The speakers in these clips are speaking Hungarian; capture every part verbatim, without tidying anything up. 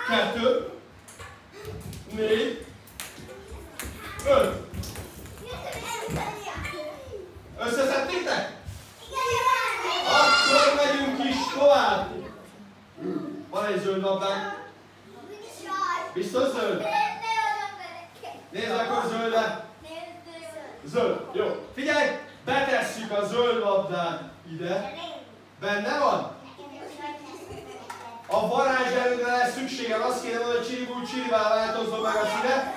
kettő, négy, öt. Összeszedtétek? Akkor megyünk is tovább. Van egy zöld labdánk. Biztos zöld? Nézd akkor zöldre. Zöld. Jó. Figyelj! Betesszük a zöld labdát ide. Benne van? A varázs erőre lesz szükségem. Azt kéne mondani, hogy csiribú csirivá változzon meg a színe.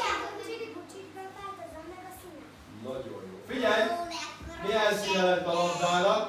Nagyon jó. Figyelj! Milyen színe lett a labdának?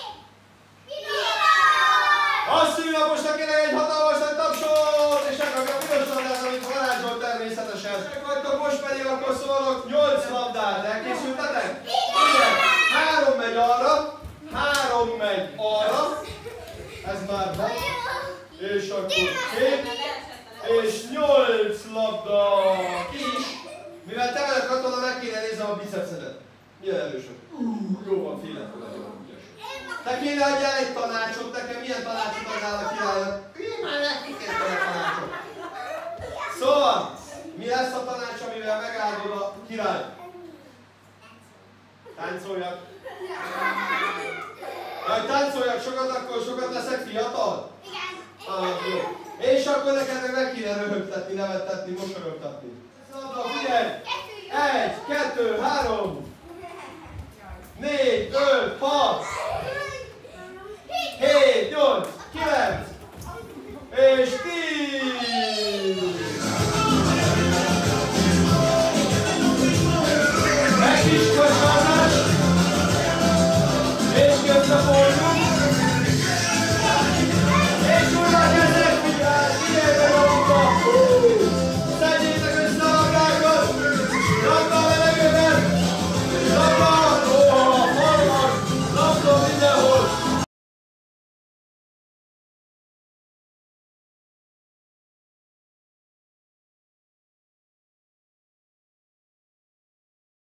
A színlaposnak kérek egy hatalmas nagy tapsot! És megkapja a piros labdát, amit varázsol természetesen. Megvagytok, most pedig akkor szólok nyolc labdát. Elkészültetek? Igen. Három megy arra, három megy arra. Ez már van. És akkor két. És nyolc labda is. Mivel te vagy a katona, meg kéne néznem a bicepszedet. Milyen erősök. Uh, jó van, félretlen nagyon ügyes. Te kéne adjál egy tanácsot, nekem milyen tanácsot adnál a királynak? Én már nekikértem a tanácsot. Szóval, mi lesz a tanács, amivel megáldod a királyt? Táncoljak. Jaj, táncoljak sokat, akkor sokat leszek fiatal? Igen. Ah, jó. És akkor neked meg meg kéne röhögtetni, nevettetni, mosolyogtatni. Szabda, figyelj! Egy, kettő, három, négy, öt, hat,